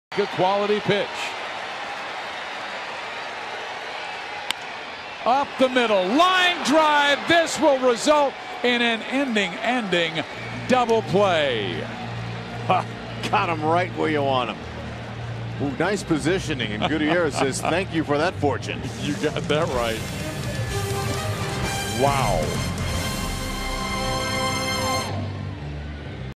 Good quality pitch. Up the middle, line drive. This will result in an ending double play. Got him right where you want him. Ooh, nice positioning, and Gutierrez says thank you for that fortune. You got that right. Wow.